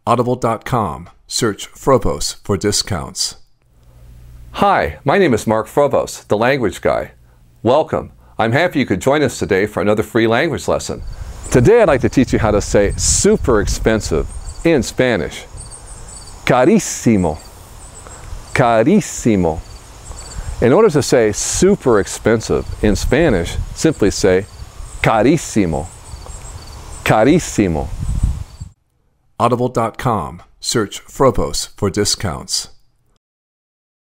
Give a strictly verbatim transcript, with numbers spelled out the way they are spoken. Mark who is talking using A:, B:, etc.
A: Audible dot com. Search Frobose for discounts.
B: Hi, my name is Mark Frobose, the language guy. Welcome. I'm happy you could join us today for another free language lesson. Today I'd like to teach you how to say super expensive in Spanish. Carísimo. Carísimo. In order to say super expensive in Spanish, simply say carísimo. Carísimo.
A: Audible dot com. Search Frobose for discounts.